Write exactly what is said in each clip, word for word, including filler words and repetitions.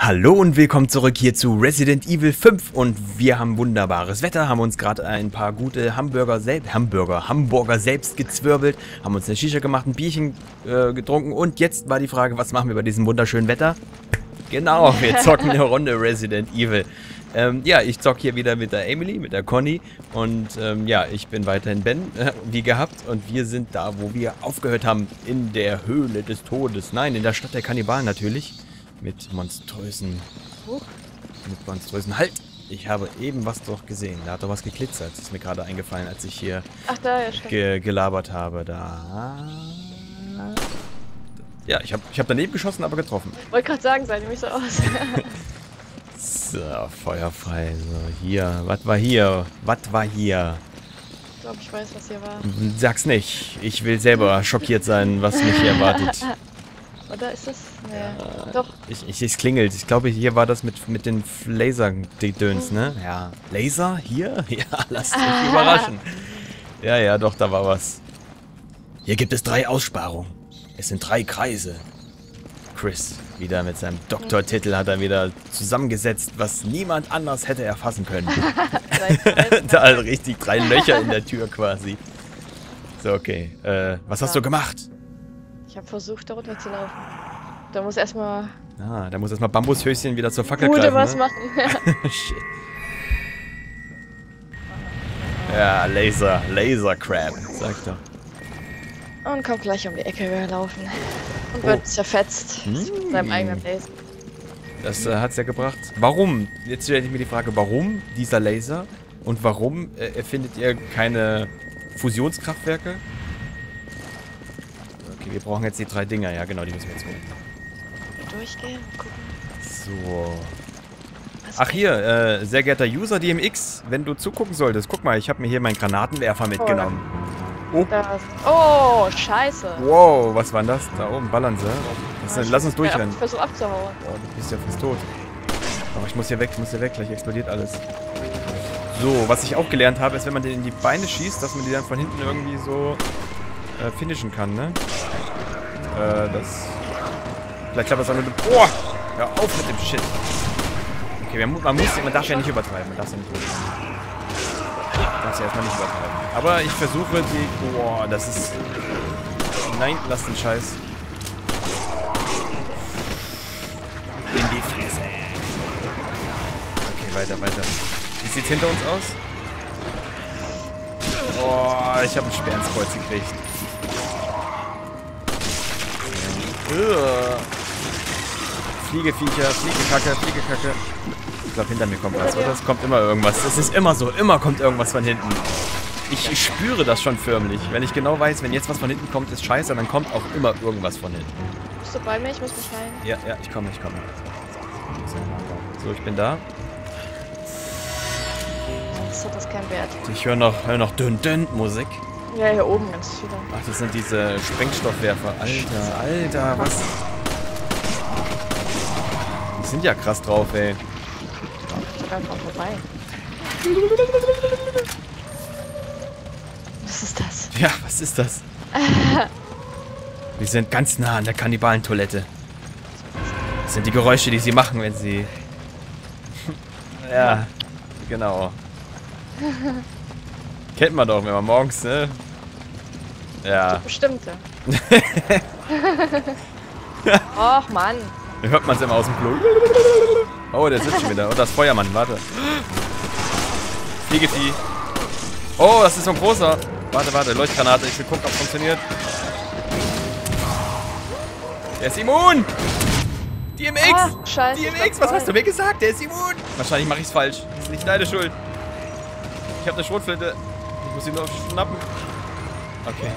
Hallo und willkommen zurück hier zu Resident Evil fünf und wir haben wunderbares Wetter, haben uns gerade ein paar gute Hamburger selbst, Hamburger, Hamburger selbst gezwirbelt, haben uns eine Shisha gemacht, ein Bierchen äh, getrunken und jetzt war die Frage, was machen wir bei diesem wunderschönen Wetter? Genau, wir zocken eine Runde Resident Evil. Ähm, ja, ich zocke hier wieder mit der Emily, mit der Conny und ähm, ja, ich bin weiterhin Ben, äh, wie gehabt und wir sind da, wo wir aufgehört haben, in der Höhle des Todes, nein, in der Stadt der Kannibalen natürlich. Mit monströsen... Uh, mit monströsen... Halt! Ich habe eben was doch gesehen. Da hat doch was geglitzert. Das ist mir gerade eingefallen, als ich hier Ach, da, ja, ge gelabert habe. Da... Ja, ich habe ich hab daneben geschossen, aber getroffen. Wollte gerade sagen, sah nämlich so aus. So, feuerfrei. So, hier. Was war hier? Was war hier? Ich glaube, ich weiß, was hier war. Sag's nicht. Ich will selber schockiert sein, was mich hier erwartet. Oder ist das? Nee. Ja, Doch. Ich, ich, es klingelt. Ich glaube, hier war das mit, mit den Laser-Gedöns, ne? Ja. Laser? Hier? Ja, lasst euch überraschen. Ja, ja, doch, da war was. Hier gibt es drei Aussparungen. Es sind drei Kreise. Chris, wieder mit seinem Doktortitel, hat er wieder zusammengesetzt, was niemand anders hätte erfassen können. Da halt richtig drei Löcher in der Tür quasi. So, okay. Äh, was hast Ja. du gemacht? Ich habe versucht, da runter zu laufen. Da muss erstmal Ah, da muss erstmal Bambushöschen wieder zur Fackel Gute greifen, was ne? machen. Shit. Ja, Laser, Laser Crab, sag doch. Und kommt gleich um die Ecke gelaufen. Und Oh. wird zerfetzt. Mm. Mit seinem eigenen Laser. Das äh, hat's ja gebracht. Warum? Jetzt stelle ich mir die Frage, warum dieser Laser? Und warum äh, erfindet ihr keine Fusionskraftwerke? Okay, wir brauchen jetzt die drei Dinger. Ja, genau, die müssen wir jetzt holen. Durchgehen, gucken. So. Was Ach hier, äh, sehr geehrter User D M X, wenn du zugucken solltest, guck mal, ich habe mir hier meinen Granatenwerfer mitgenommen. Oh. Das, oh, scheiße. Wow, was war denn das? Da oben, ballern sie. Das, Ich lass uns versuch- durchrennen. Ich versuche abzuhauen. Oh, du bist ja fast tot. Aber ich muss hier weg, ich muss hier weg, gleich explodiert alles. So, was ich auch gelernt habe, ist, wenn man den in die Beine schießt, dass man die dann von hinten irgendwie so äh, finishen kann, ne? Äh, das... Vielleicht klappt das auch nur... Boah! Hör auf mit dem Shit! Okay, man, mu- man muss, man darf ja nicht übertreiben, man darf ja nicht übertreiben. Man darf ja erstmal nicht übertreiben. Aber ich versuche die... Boah, das ist... Nein, lass den Scheiß. In die Fresse. Okay, weiter, weiter. Wie sieht's hinter uns aus? Oh, ich habe einen Speer ins Kreuz gekriegt. Uah. Fliegeviecher, Fliegekacke, Fliegekacke. Ich glaube, hinter mir kommt was, oder? Es kommt immer irgendwas. Es ist immer so, immer kommt irgendwas von hinten. Ich, ich spüre das schon förmlich. Wenn ich genau weiß, wenn jetzt was von hinten kommt, ist scheiße, dann kommt auch immer irgendwas von hinten. Bist du bei mir? Ich muss mich heilen. Ja, ja, ich komme, ich komme. So, ich bin da. Sonst hat das keinen Wert. Ich höre noch, hör noch dünn dünn Musik. Ja, hier oben ganz viele. Ach, das sind diese Sprengstoffwerfer. Alter, Alter, was? Die sind ja krass drauf, ey. Ich kann einfach vorbei. Was ist das? Ja, was ist das? Wir sind ganz nah an der Kannibalentoilette. Das sind die Geräusche, die sie machen, wenn sie... Ja, genau. Kennt man doch, wenn man morgens, ne? Ja. Bestimmt, ja. Och, Mann. Da hört man es immer aus dem Klo. Oh, der sitzt schon wieder. Oh, das Feuermann, warte. Fliegevieh. Oh, das ist so ein großer. Warte, warte, Leuchtgranate. Ich will gucken, ob es funktioniert. Der ist immun! D M X! Ah, scheiße, D M ich X, war was hast du voll. mir gesagt? Der ist immun! Wahrscheinlich mache ich es falsch. Das ist nicht deine Schuld. Ich habe eine Schrotflinte. Ich muss ihn nur schnappen. Okay.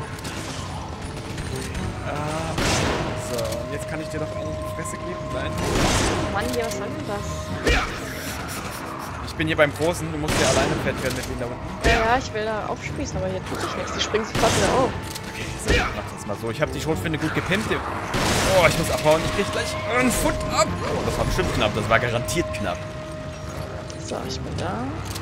Ah, so, und jetzt kann ich dir doch einen in die Fresse geben. Nein. Mann, hier, was soll denn das? Ich bin hier beim Großen. Du musst hier alleine fett werden mit ihm da unten. Ja, ja, ich will da aufspießen, aber hier tut sich nichts. Die springen sofort wieder auf. Okay, so, ich mach das mal so. Ich habe die Schrotflinte gut gepimpt. Oh, ich muss abhauen. Ich krieg gleich einen Foot ab. Oh, das war bestimmt knapp. Das war garantiert knapp. So, ich bin da.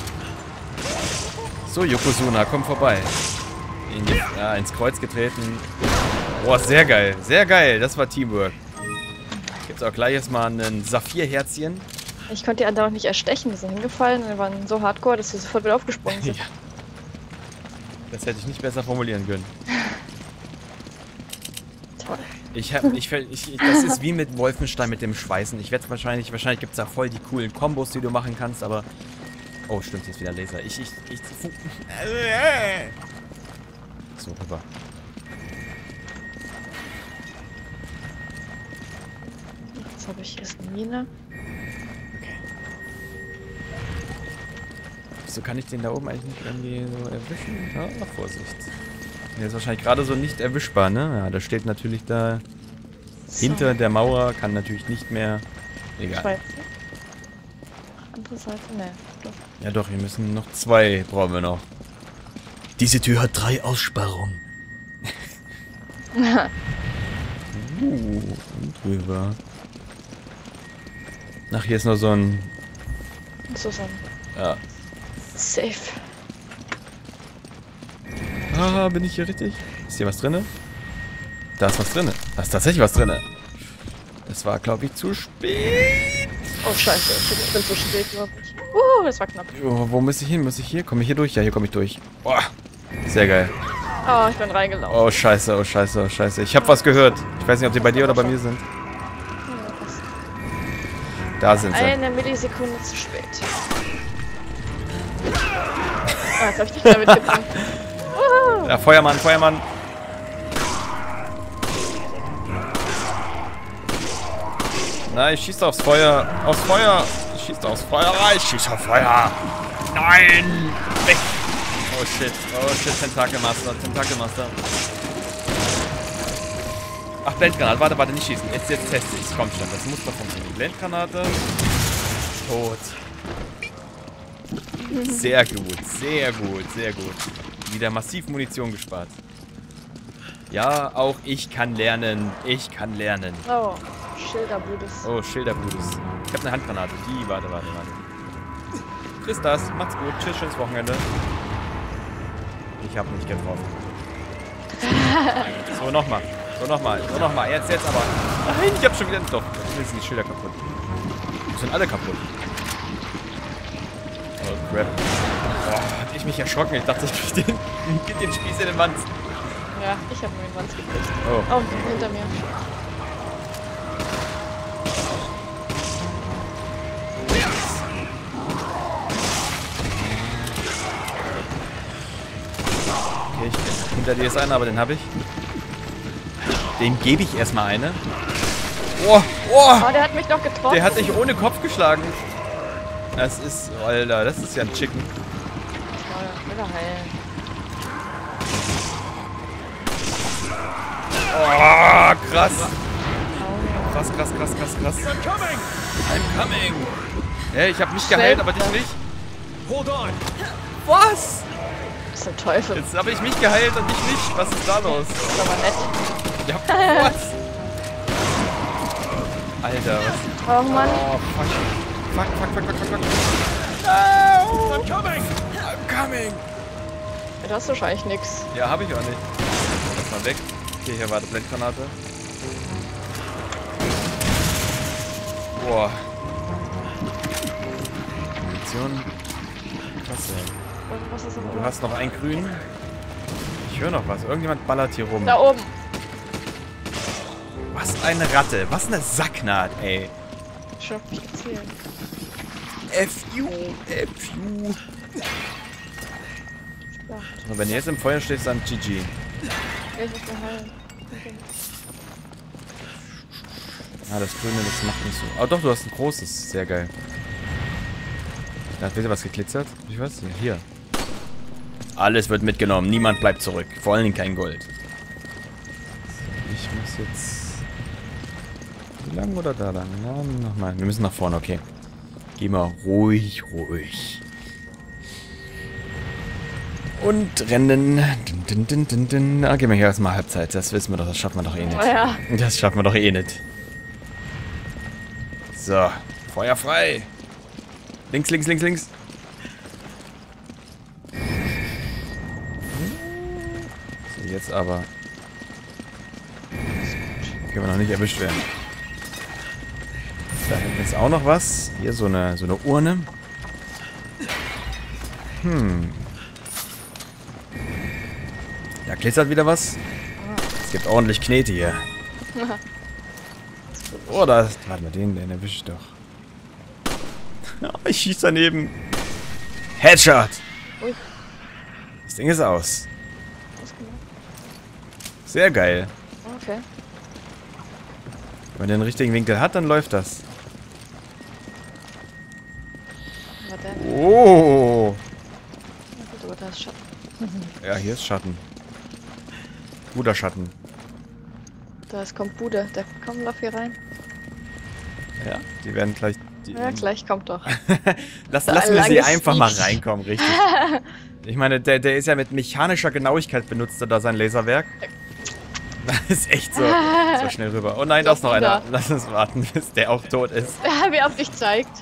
So, Yokozuna, komm vorbei. In die, ja, ins Kreuz getreten. Boah, sehr geil. Sehr geil. Das war Teamwork. Jetzt auch gleich erstmal ein Saphirherzchen. Ich konnte die anderen auch nicht erstechen, die sind hingefallen und die waren so hardcore, dass sie sofort wieder aufgesprungen sind. Ja. Das hätte ich nicht besser formulieren können. Toll. Ich hab, ich, ich, das ist wie mit Wolfenstein mit dem Schweißen. Ich werde wahrscheinlich, wahrscheinlich gibt es da voll die coolen Kombos, die du machen kannst, aber... Oh, stimmt, jetzt wieder Laser. Ich, ich, ich... So, rüber. Jetzt habe ich erst eine Mine. Okay. Wieso kann ich den da oben eigentlich nicht irgendwie so erwischen? Ja, Vorsicht. Der ist wahrscheinlich gerade so nicht erwischbar, ne? Ja, da steht natürlich da so hinter der Mauer, kann natürlich nicht mehr... Egal. Schweiz. Andere Seite, ne. Doch. Ja doch, wir müssen noch zwei, brauchen wir noch. Diese Tür hat drei Aussparungen. uh, und drüber. Ach, hier ist nur so ein... So so ein Ja. Safe. Ah, bin ich hier richtig? Ist hier was drinne? Da ist was drinne. Da ist tatsächlich was drinne. Das war, glaube ich, zu spät. Oh, scheiße. Ich bin so spät überhaupt nicht. Uh, das war knapp. Jo, wo muss ich hin? Muss ich hier? Komme ich hier durch? Ja, hier komme ich durch. Boah. Sehr geil. Oh, ich bin reingelaufen. Oh, scheiße, oh, scheiße, oh, scheiße. Ich habe was gehört. Ich weiß nicht, ob die bei dir oder bei mir sind. Da sind sie. Eine Millisekunde zu spät. Ah, jetzt hab ich dich damit gebracht. Ja, Feuermann, Feuermann. Nein, ich schieße aufs Feuer. Aufs Feuer. Ich schieße aufs Feuer. Ich schieße auf Feuer. Nein. Weg. Oh shit. Oh shit. Tentakelmaster. Tentakelmaster. Ach, Blendgranate. Warte, warte, nicht schießen. Jetzt, jetzt teste ich. Komm schon. Das muss doch funktionieren. Blendgranate. Tot. Sehr gut. Sehr gut. Sehr gut. Wieder massiv Munition gespart. Ja, auch ich kann lernen. Ich kann lernen. Oh, Schilderbludes. Oh, Schilderbludes. Ich habe eine Handgranate. Die, warte, warte, warte. Friss das. Macht's gut. Tschüss, schönes Wochenende. Ich habe nicht getroffen. So, nochmal. So, nochmal. So, nochmal. Jetzt, jetzt aber. Nein, ich habe schon wieder... Doch, jetzt sind die Schilder kaputt. Die sind alle kaputt. Oh, crap. Boah, hab ich mich erschrocken. Ich dachte, ich krieg den, den Spieß in den Wand. Ja, ich habe nur den Wand gekriegt. Oh. Oh, hinter mir. Okay, ich, hinter dir ist einer, aber den habe ich. Dem gebe ich erstmal eine. Oh, oh! Oh, der hat mich noch getroffen. Der hat dich ohne Kopf geschlagen. Das ist, Alter, das ist ja ein Chicken. Oh, will er heilen. Oh, krass. Krass, krass, krass, krass, krass. I'm coming! I'm coming! Hey, ich hab mich geheilt, aber dich nicht. Hold on! Was? Das ist ein Teufel. Jetzt habe ich mich geheilt und dich nicht. Was ist da los? Das ist aber nett. Ja, was? Alter, was? Oh Mann. Oh, fuck. Fuck, fuck, fuck, fuck, fuck, fuck. No! I'm coming! I'm coming! Ja, das ist wahrscheinlich nix. Ja, habe ich auch nicht. Lass mal weg. Okay, hier war die Blendgranate. Boah. Munition. Klasse. Was ist das Du hast noch einen grün. Ich höre noch was. Irgendjemand ballert hier rum. da oben. Was eine Ratte. Was eine Sacknaht, ey. Ich hab mich gezählt. F U. F U. Ja, Und wenn du jetzt im Feuer stehst, dann G G. ich muss mir heilen. Okay. Ah, das Grüne, das macht nicht so. Oh doch, du hast ein großes. Sehr geil. Da hat wieder was geglitzert. Ich weiß nicht. Hier. Alles wird mitgenommen. Niemand bleibt zurück. Vor allen Dingen kein Gold. Ich muss jetzt... Wie lang oder da lang? Na, nochmal. Wir müssen nach vorne, okay. Geh mal ruhig, ruhig. Und rennen. Dun, dun, dun, dun, dun. Ah, gehen wir hier erstmal Halbzeit. Das wissen wir doch. Das schaffen wir doch eh nicht. Oh ja. Das schaffen wir doch eh nicht. So. Feuer frei. Links, links, links, links. So, jetzt aber. Können wir noch nicht erwischt werden. Da hinten ist auch noch was. Hier so eine, so eine Urne. Hm. Da glitzert wieder was. Es gibt ordentlich Knete hier. Oh, da ist... Warte mal, den, den erwische ich doch. Ich schieße daneben. Headshot! Ui. Das Ding ist aus. Sehr geil. Okay. Wenn man den richtigen Winkel hat, dann läuft das. Was denn? Oh! Na gut, aber da ist Schatten. Ja, hier ist Schatten. Guter Schatten. Da ist kommt Bude. Der kommt lauf hier rein. Ja, die werden gleich... Die Ja, gleich kommt doch. Lass, Da lassen wir sie langes einfach mal Licht. reinkommen, richtig. Ich meine, der, der ist ja mit mechanischer Genauigkeit benutzt er da sein Laserwerk. Das ist echt so, so schnell rüber. Oh nein, da ist noch einer. Lass uns warten, bis der auch tot ist. Wie auf dich zeigt.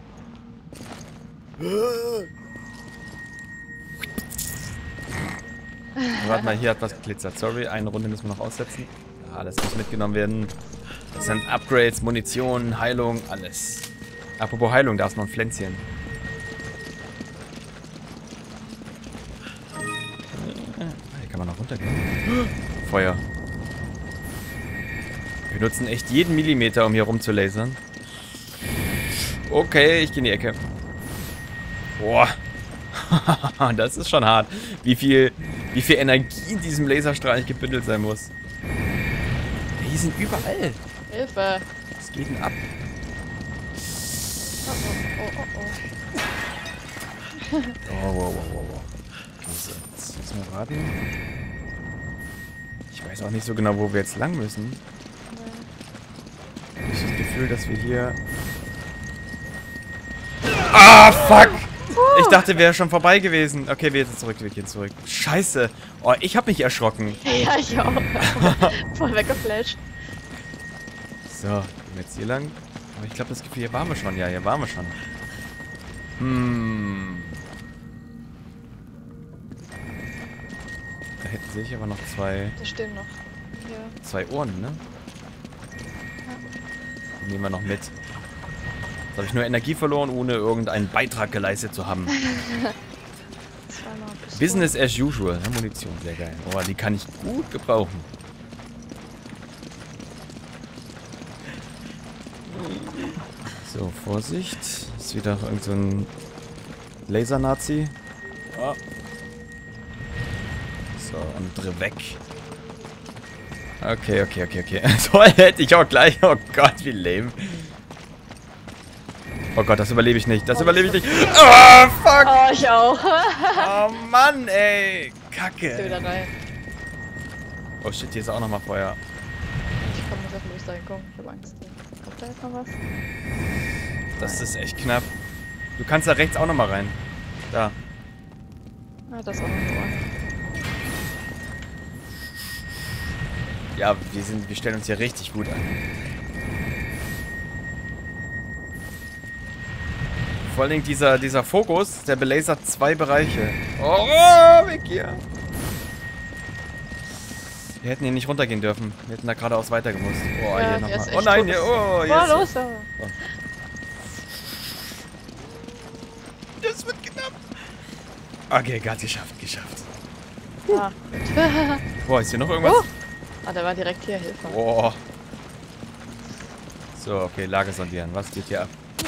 Warte mal, hier hat was geglitzert. Sorry, eine Runde müssen wir noch aussetzen. Ja, alles muss mitgenommen werden. Das sind Upgrades, Munition, Heilung, alles. Apropos Heilung, da ist noch ein Pflänzchen. Hier kann man noch runtergehen. Feuer. Wir nutzen echt jeden Millimeter, um hier rum zu lasern. Okay, ich gehe in die Ecke. Boah. Das ist schon hart. Wie viel, wie viel Energie in diesem Laserstrahl nicht gebündelt sein muss. Die sind überall. Hilfe. Was geht denn ab? Oh, oh, oh, oh, Oh, wow, wow, wow, wow. Okay, so, jetzt müssen wir warten. Ich weiß auch nicht so genau, wo wir jetzt lang müssen. Ich habe das Gefühl, dass wir hier... Ah, fuck! Ich dachte, wir wären schon vorbei gewesen. Okay, wir gehen zurück, wir gehen zurück. Scheiße. Oh, ich habe mich erschrocken. Ja, ich auch. Voll weggeflasht. So, gehen wir jetzt hier lang. Aber ich glaube, das Gefühl, hier waren wir schon. Ja, hier waren wir schon. Hm. Da hinten sehe ich aber noch zwei... Da stehen noch. Hier. Zwei Ohren, ne? Die nehmen wir noch mit. Jetzt habe ich nur Energie verloren, ohne irgendeinen Beitrag geleistet zu haben. Business as usual. Ja, Munition, sehr geil. Oh, die kann ich gut gebrauchen. So, Vorsicht. Ist wieder irgend so ein Laser-Nazi. Oh. So, und dreh weg. Okay, okay, okay, okay. Toll, hätte ich auch gleich. Oh Gott, wie lame. Oh Gott, das überlebe ich nicht. Das Oh, überlebe ich nicht. Oh, fuck. Oh, ich auch. Oh, Mann, ey. Ist Kacke. wieder rein. Oh, shit, hier ist auch nochmal Feuer. Ich kann nicht auf den Los da hinkommen. Ich hab Angst. Kommt da jetzt noch was? Das ist echt knapp. Du kannst da rechts auch nochmal rein. Da. Ah, das ist auch noch ein Ohr. Ja, wir, sind, wir stellen uns hier richtig gut an. Vor allen Dingen dieser, dieser Fokus, der belasert zwei Bereiche. Oh, weg hier. Wir hätten hier nicht runtergehen dürfen. Wir hätten da geradeaus weiter gemusst. Oh, Ja, hier hier nochmal. ist echt Oh nein, tot. hier, oh, hier Oh, ist... los da. Oh. Das wird knapp. Okay, gerade geschafft, geschafft. Ah, gut. Boah, ist hier noch irgendwas? Oh. Ah, der war direkt hier. Hilfe. Boah. So, okay, Lage sondieren. Was geht hier ab?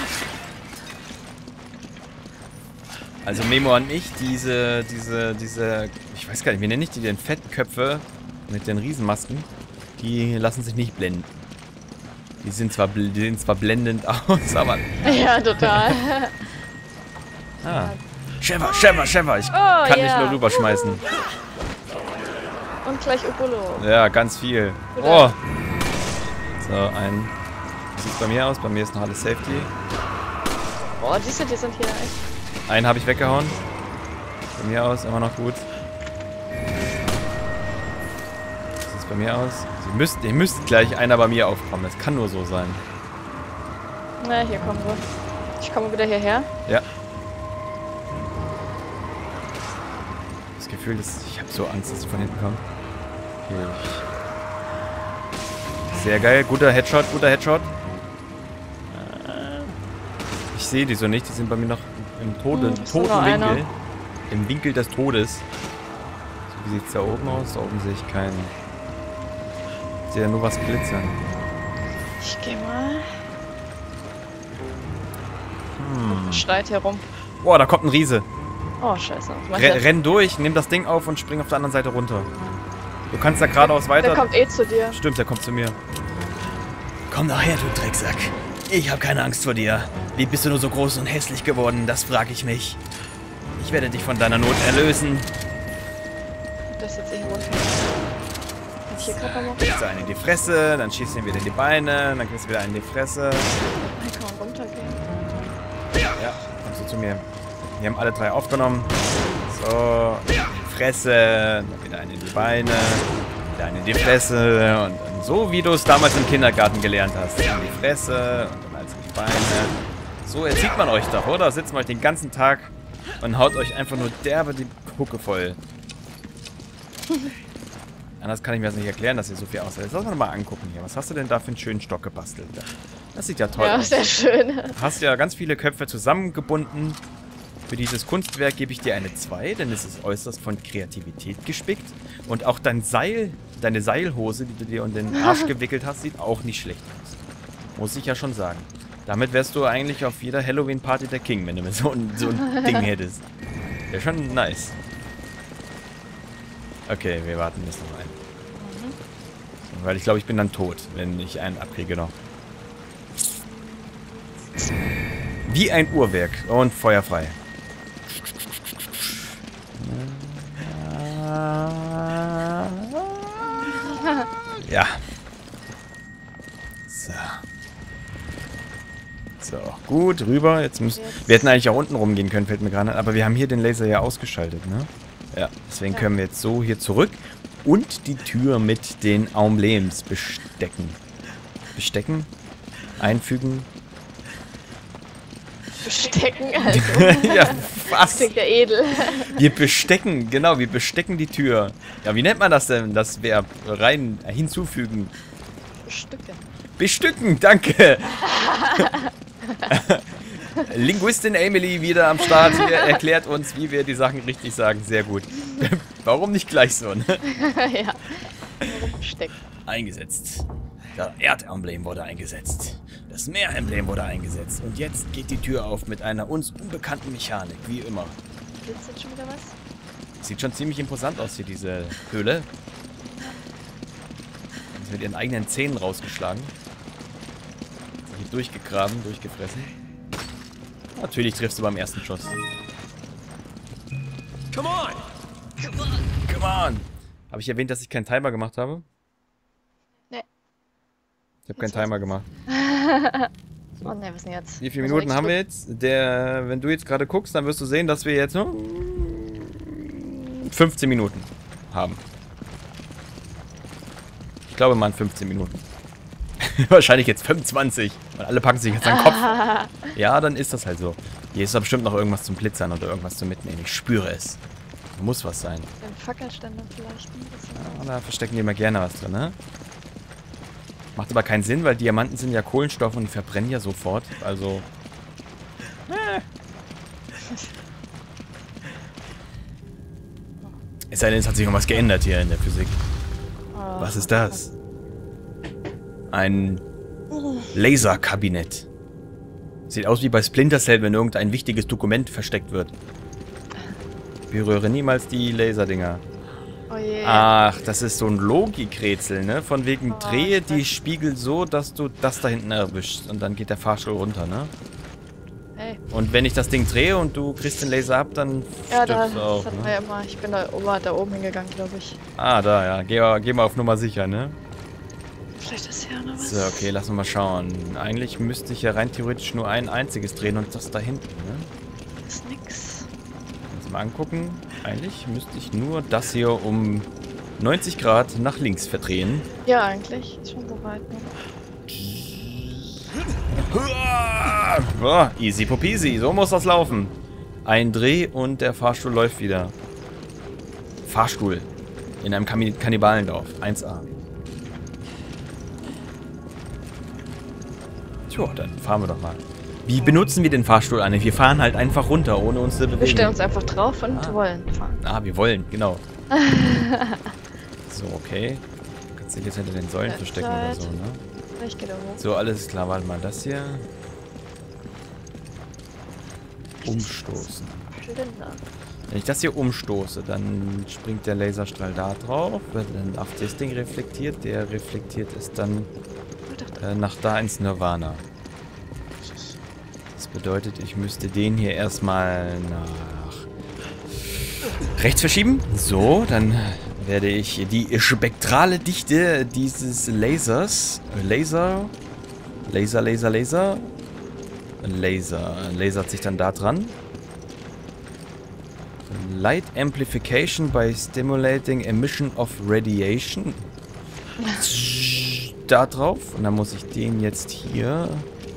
Also Memo an mich, diese, diese, diese, ich weiß gar nicht, wie nenne ich die denn? Fettköpfe mit den Riesenmasken, die lassen sich nicht blenden. Die sind zwar, bl die sehen zwar blendend aus, aber... Ja, total. Ah. Sheva, Sheva, Sheva, ich Oh, kann ja. nicht nur rüberschmeißen. Und gleich Obolo. Ja, ganz viel. Oh. So, ein... Wie sieht es bei mir aus? Bei mir ist noch alles Safety. Boah, die sind, die sind hier echt. Einen habe ich weggehauen. Bei mir aus, immer noch gut. Wie sieht es bei mir aus? Sie müsst, ihr müsst gleich einer bei mir aufkommen. Das kann nur so sein. Na, hier kommen wir. Ich komme wieder hierher. Ja. Das Gefühl, dass ich habe so Angst, dass sie von hinten kommen. Okay. Sehr geil. Guter Headshot, guter Headshot. Ich sehe die so nicht, die sind bei mir noch im Tode, Hm, ist nur toten einer. Winkel. Im Winkel des Todes. So, wie sieht es da oben aus? Da oben sehe ich keinen. Ich sehe ja nur was glitzern. Ich geh mal. Hm. Schreit herum. Boah, da kommt ein Riese. Oh, scheiße. Was macht Re der? renn durch, nimm das Ding auf und spring auf der anderen Seite runter. Du kannst da geradeaus weiter. Der kommt eh zu dir. Stimmt, der kommt zu mir. Komm doch her, du Drecksack. Ich habe keine Angst vor dir. Wie bist du nur so groß und hässlich geworden? Das frage ich mich. Ich werde dich von deiner Not erlösen. Das ist jetzt irgendwo. Kann ich hier gerade noch? Kriegst du einen in die Fresse, dann schießt du ihn wieder in die Beine, dann kriegst du wieder einen in die Fresse. Dann kann man runtergehen. Ja, kommst du zu mir. Wir haben alle drei aufgenommen. So, in die Fresse, dann wieder einen in die Beine, wieder einen in die Fresse und dann so, wie du es damals im Kindergarten gelernt hast. In die Fresse und dann alles in die Beine. So erzieht man euch doch, oder? Sitzt man euch den ganzen Tag und haut euch einfach nur derbe die Hucke voll. Anders kann ich mir das nicht erklären, dass ihr so viel aushält. Lass mal mal angucken hier. Was hast du denn da für einen schönen Stock gebastelt? Das sieht ja toll Ja, aus. sehr schön. Du hast ja ganz viele Köpfe zusammengebunden. Für dieses Kunstwerk gebe ich dir eine zwei, denn es ist äußerst von Kreativität gespickt. Und auch dein Seil, deine Seilhose, die du dir um den Arsch gewickelt hast, sieht auch nicht schlecht aus. Muss ich ja schon sagen. Damit wärst du eigentlich auf jeder Halloween-Party der King, wenn du mir so ein, so ein Ding hättest. Wäre schon nice. Okay, wir warten jetzt noch einen. Mhm. Weil ich glaube, ich bin dann tot, wenn ich einen abkriege noch. Wie ein Uhrwerk. Und feuerfrei. Ja. So. So, gut, rüber. Jetzt müssen. Wir hätten eigentlich auch unten rumgehen können, fällt mir gerade an. Aber wir haben hier den Laser ja ausgeschaltet, ne? Ja, deswegen Ja. können wir jetzt so hier zurück und die Tür mit den Emblems bestecken. Bestecken? Einfügen? Bestecken, also. Ja, Das fast. klingt ja edel. Wir bestecken, genau, wir bestecken die Tür. Ja, wie nennt man das denn? Das Verb rein hinzufügen. Stücke. Bestücken, danke. Linguistin Emily wieder am Start hier, erklärt uns, wie wir die Sachen richtig sagen. Sehr gut. Warum nicht gleich so, ne? Ja. Steck. Eingesetzt. Das Erdemblem wurde eingesetzt. Das Meeremblem wurde eingesetzt. Und jetzt geht die Tür auf mit einer uns unbekannten Mechanik, wie immer. Willst du jetzt schon wieder was? Sieht schon ziemlich imposant aus hier, diese Höhle. Jetzt mit ihren eigenen Zähnen rausgeschlagen. Hier durchgegraben, durchgefressen. Natürlich triffst du beim ersten Schuss. Come on! Come on! Habe ich erwähnt, dass ich keinen Timer gemacht habe? Nee. Ich habe keinen Timer gemacht. Oh ne, was denn jetzt? Wie viele Also Minuten ich haben wir drück- jetzt? Der, wenn du jetzt gerade guckst, dann wirst du sehen, dass wir jetzt nur fünfzehn Minuten haben. Ich glaube mal fünfzehn Minuten. Wahrscheinlich jetzt fünfundzwanzig. Weil alle packen sich jetzt an den Kopf. Ja, dann ist das halt so. Hier ist da bestimmt noch irgendwas zum Glitzern oder irgendwas zum Mitnehmen. Ich spüre es. Da muss was sein. Den Fackelständer vielleicht ein bisschen. Ja, da verstecken die immer gerne was drin, ne? Macht aber keinen Sinn, weil Diamanten sind ja Kohlenstoff und die verbrennen ja sofort. Also. Äh. Es sei denn, es hat sich noch was geändert hier in der Physik. Oh. Was ist das? Ein Laserkabinett. Sieht aus wie bei Splinter Cell, wenn irgendein wichtiges Dokument versteckt wird. Berühre niemals die Laserdinger. Oh je. Ach, das ist so ein Logikrätsel, ne? Von wegen Oh, drehe ich die weiß. Spiegel so, dass du das da hinten erwischst. Und dann geht der Fahrstuhl runter, ne? Hey. Und wenn ich das Ding drehe und du kriegst den Laser ab, dann Ja, da, stirbst du auch, das hatten ne? wir ja immer. Ich bin da oben, da oben hingegangen, glaube ich. Ah, da, ja. Geh, mal- geh mal auf Nummer sicher, ne? Vielleicht ist hier noch was. So, okay, lass uns mal schauen. Eigentlich müsste ich ja rein theoretisch nur ein einziges drehen und das da hinten, ne? Ist nix. Uns mal angucken. Eigentlich müsste ich nur das hier um neunzig Grad nach links verdrehen. Ja, eigentlich. Ist schon soweit. Ne? Oh, easy popeasy, so muss das laufen. Ein Dreh und der Fahrstuhl läuft wieder. Fahrstuhl. In einem Kam- Kannibalendorf. eins a. Tja, dann fahren wir doch mal. Wie benutzen wir den Fahrstuhl eigentlich? Wir fahren halt einfach runter, ohne uns zu bewegen. Wir stellen uns einfach drauf und Ah. wollen fahren. Ah, wir wollen, genau. So, okay. Du kannst dich jetzt hinter den Säulen Ja, verstecken oder Zeit. so, ne? Ich gehe da hoch. So, alles klar. Warte mal, das hier. Umstoßen. Zylinder. Wenn ich das hier umstoße, dann springt der Laserstrahl da drauf, wird dann auf das Ding reflektiert. Der reflektiert es dann äh, nach da ins Nirvana. Das bedeutet, ich müsste den hier erstmal nach rechts verschieben. So, dann werde ich die spektrale Dichte dieses Lasers, Laser, Laser, Laser, Laser, Laser, lasert sich dann da dran. Light Amplification by Stimulating Emission of Radiation. Da drauf. Und dann muss ich den jetzt hier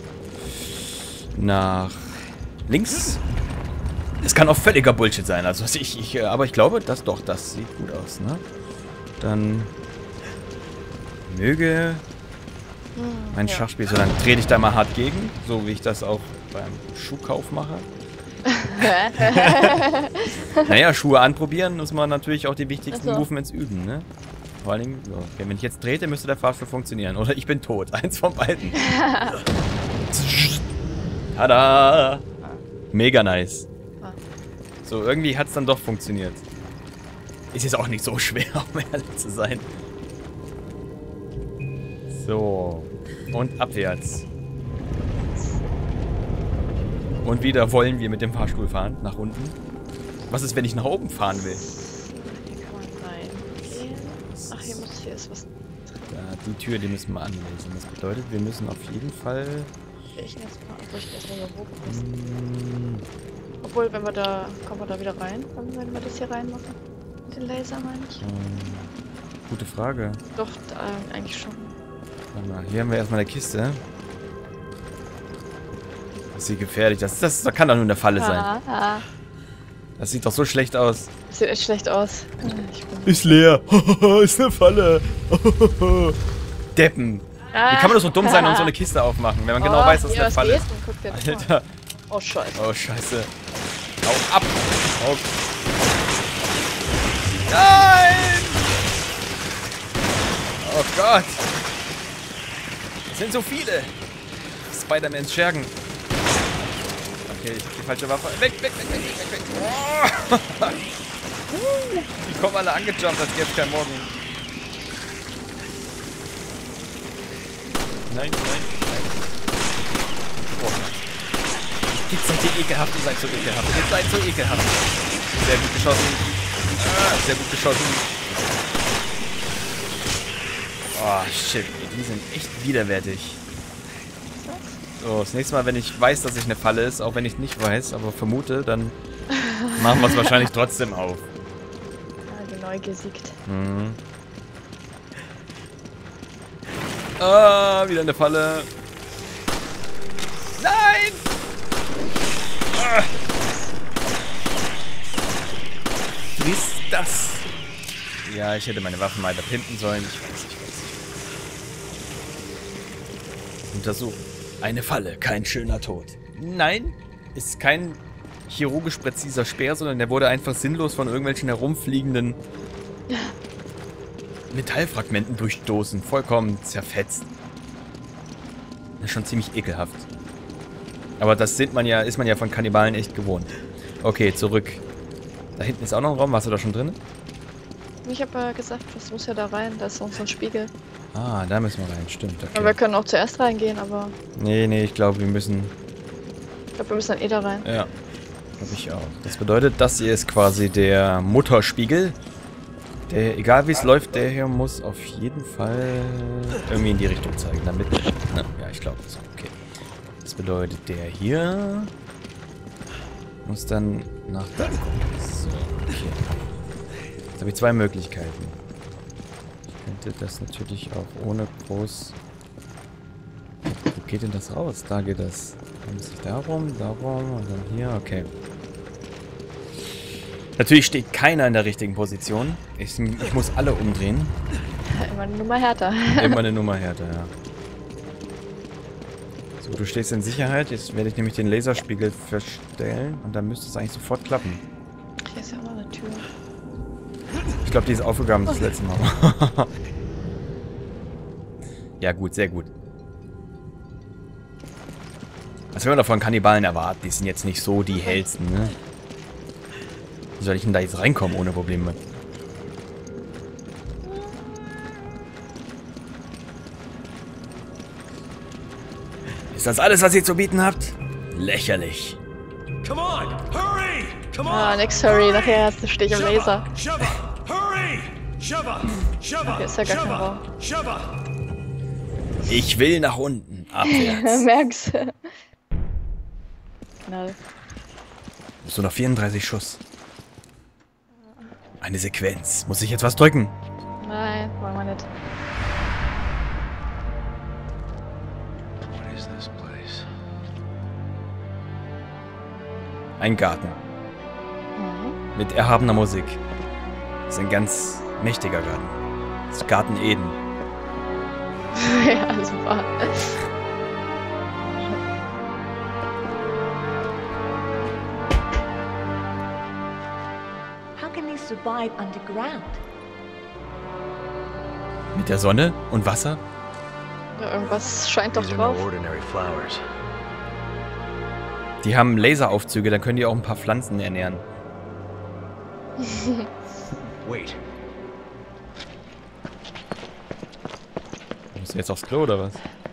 nach links. Es kann auch völliger Bullshit sein. Also ich, ich, aber ich glaube, das doch, das sieht gut aus, ne? Dann möge mein ja. Schachspiel, so dann trete ich da mal hart gegen, so wie ich das auch beim Schuhkauf mache. Naja, Schuhe anprobieren, muss man natürlich auch die wichtigsten Also. Movements üben, ne? Vor allen Dingen, so. Okay, wenn ich jetzt trete, müsste der Fahrstuhl funktionieren. Oder ich bin tot. Eins von beiden. Tada! Mega nice. So, irgendwie hat es dann doch funktioniert. Ist jetzt auch nicht so schwer, um ehrlich zu sein. So. Und abwärts. Und wieder wollen wir mit dem Fahrstuhl fahren, nach unten. Was ist, wenn ich nach oben fahren will? Hier kann man reingehen. Ach, hier muss hier ist was. Ja, die Tür, die müssen wir anlesen. Das bedeutet, wir müssen auf jeden Fall... Ich jetzt mal, obwohl ich erst mal hier hoch muss. Hm, Obwohl, wenn wir da, kommen wir da wieder rein, wenn wir das hier reinmachen. Mit den Laser meine ich. hm, gute Frage. Doch, äh, eigentlich schon. Warte mal, hier haben wir erstmal eine Kiste. Das ist hier gefährlich. Das, das, das kann doch nur eine Falle sein. Ah, ah. Das sieht doch so schlecht aus. Das sieht echt schlecht aus. Ich bin Ist leer. Ist eine Falle. Deppen. ah. Wie kann man doch so dumm sein und so eine Kiste aufmachen, wenn man genau Oh, weiß, dass es hier, eine was Falle geht ist? denn? Guck dir das mal an. Alter. Oh, scheiße. Oh, scheiße. Hau ab. Hau. Nein! Oh Gott. Das sind so viele. Spider-Mans Schergen. Okay, ich hab die falsche Waffe. Weg, weg, weg, weg, weg, weg. Oh. Uh, die kommen alle angejumpt, als gäbe es keinen Morgen. Nein, nein, nein. Oh. Jetzt seid ihr ekelhaft, ihr seid so ekelhaft. Ihr seid so ekelhaft. Sehr gut geschossen. Ah, sehr gut geschossen. Oh, shit. Die sind echt widerwärtig. So, das nächste Mal, wenn ich weiß, dass ich eine Falle ist, auch wenn ich nicht weiß, aber vermute, dann machen wir es wahrscheinlich trotzdem auf. Ah, die Neugier siegt. Mhm. Ah, wieder eine Falle. Nein! Ah. Wie ist das? Ja, ich hätte meine Waffen mal da pimpen sollen. Ich weiß, ich weiß. Untersuch. Eine Falle, kein schöner Tod. Nein, ist kein chirurgisch präziser Speer, sondern der wurde einfach sinnlos von irgendwelchen herumfliegenden Metallfragmenten durchstoßen. Vollkommen zerfetzt. Das ist schon ziemlich ekelhaft. Aber das sind man ja, ist man ja von Kannibalen echt gewohnt. Okay, zurück. Da hinten ist auch noch ein Raum. Warst du da schon drin? Ich habe ja gesagt, das muss ja da rein. Da ist noch so ein Spiegel. Ah, da müssen wir rein. Stimmt, Aber wir okay. können auch zuerst reingehen, aber Nee, nee, ich glaube, wir müssen... ich glaube, wir müssen dann eh da rein. Ja, glaube ich auch. Das bedeutet, das hier ist quasi der Mutterspiegel. Der, egal wie es läuft, der hier muss auf jeden Fall irgendwie in die Richtung zeigen, damit... Na, ja, ich glaube, das ist okay. Das bedeutet, der hier muss dann nach da kommen. So, okay. Jetzt habe ich zwei Möglichkeiten. Ich könnte das natürlich auch ohne groß... Wo geht denn das raus? Da geht das. Dann muss ich darum, darum und dann hier. Okay. Natürlich steht keiner in der richtigen Position. Ich, ich muss alle umdrehen. Immer eine Nummer härter. Immer eine Nummer härter, ja. So, du stehst in Sicherheit. Jetzt werde ich nämlich den Laserspiegel verstellen. Und dann müsste es eigentlich sofort klappen. Hier ist ja auch eine Tür. Ich glaube, die ist aufgegangen das letzte Mal. Ja gut, sehr gut. Was will man davon Kannibalen erwarten? Die sind jetzt nicht so die hellsten, ne? Wie soll ich denn da jetzt reinkommen ohne Probleme? Ist das alles, was ihr zu bieten habt? Lächerlich. Come on, hurry! Come on! Ah, nix Hurry, nachher hast du Stich im Laser. Shove it! Hurry! Shove it! Shove Hier it! ist ja gar kein Raum. Shove it! Ich will nach unten. Abwärts. Merkst du? Knall. So noch vierunddreißig Schuss. Eine Sequenz. Muss ich jetzt was drücken? Nein, wollen wir nicht. What is this place? Ein Garten. Mhm. Mit erhabener Musik. Das ist ein ganz mächtiger Garten. Das ist Garten Eden. Ja, super. How can they survive underground? Mit der Sonne und Wasser? Ja, irgendwas scheint doch These are no drauf. ordinary flowers. Die haben Laseraufzüge, dann können die auch ein paar Pflanzen ernähren. Wait. Musst du jetzt aufs Klo oder was?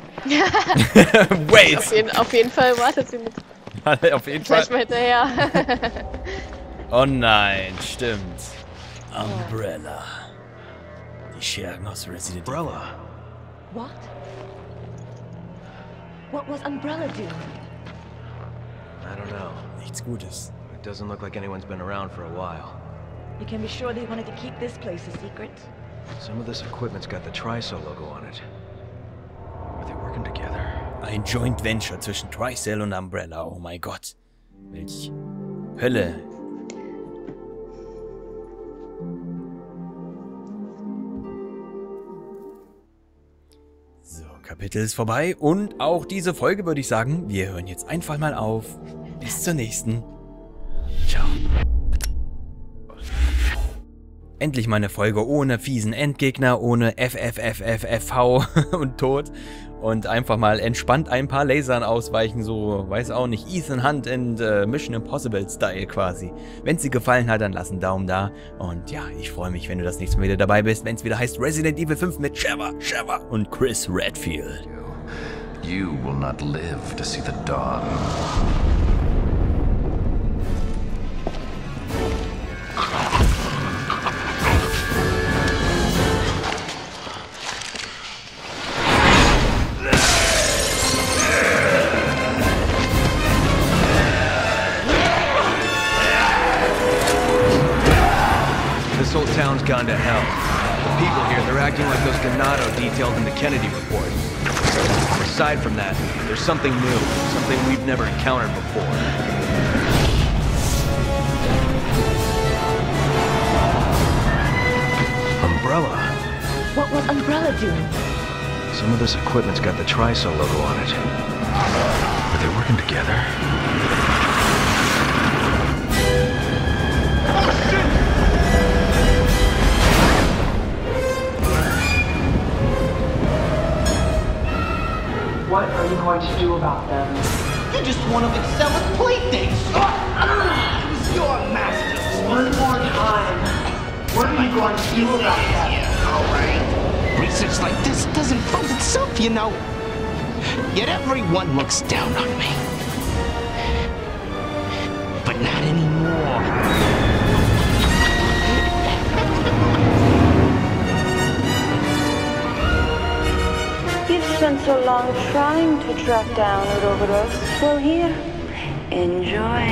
Wait! Auf jeden, auf jeden Fall wartet sie mit. Auf jeden Fall. Gleich mal hinterher. Oh nein, stimmt. Umbrella. Die Schergen aus Resident Evil. Umbrella. What? What was Umbrella doing? I don't know. Nichts Gutes. It doesn't look like anyone's been around for a while. You can be sure they wanted to keep this place a secret. Some of this equipment's got the Triso logo on it. Are they working together? Ein Joint Venture zwischen Tricell und Umbrella. Oh mein Gott. Welch Hölle. So, Kapitel ist vorbei. Und auch diese Folge würde ich sagen, wir hören jetzt einfach mal auf. Bis zur nächsten. Ciao. Endlich mal eine Folge ohne fiesen Endgegner, ohne F F F F F V und Tod. Und einfach mal entspannt ein paar Lasern ausweichen, so, weiß auch nicht, Ethan Hunt in uh, Mission Impossible Style quasi. Wenn es dir gefallen hat, dann lass einen Daumen da. Und ja, ich freue mich, wenn du das nächste Mal wieder dabei bist, wenn es wieder heißt Resident Evil fünf mit Trevor, Trevor und Chris Redfield. You will not live to see the dawn. This whole town's gone to hell. The people here, they're acting like those Ganado detailed in the Kennedy report. Aside from that, there's something new, something we've never encountered before. Umbrella. What was Umbrella doing? Some of this equipment's got the Triso logo on it. Are they working together? What are you going to do about them? You're just one of Excella's playthings! It was your masters! One more time. What are you going to do about them? Alright. Research like this doesn't fund itself, you know. Yet everyone looks down on me. But not anymore. You've spent so long trying to track down Ouroboros. Well, here, enjoy.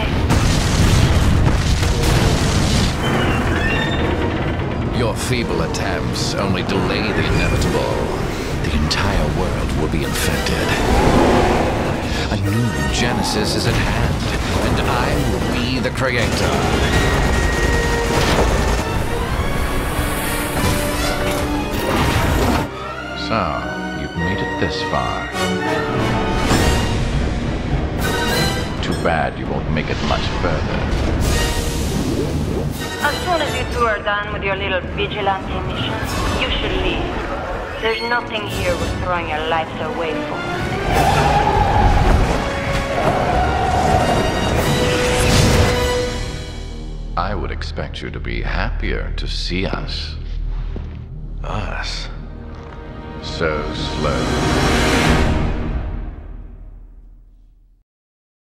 Your feeble attempts only delay the inevitable. The entire world will be infected. A new Genesis is at hand, and I will be the creator. So, you've made it this far. bad you won't make it much further. As soon as you two are done with your little vigilante mission, you should leave. There's nothing here worth throwing your lives away for. I would expect you to be happier to see us. Us? So slow.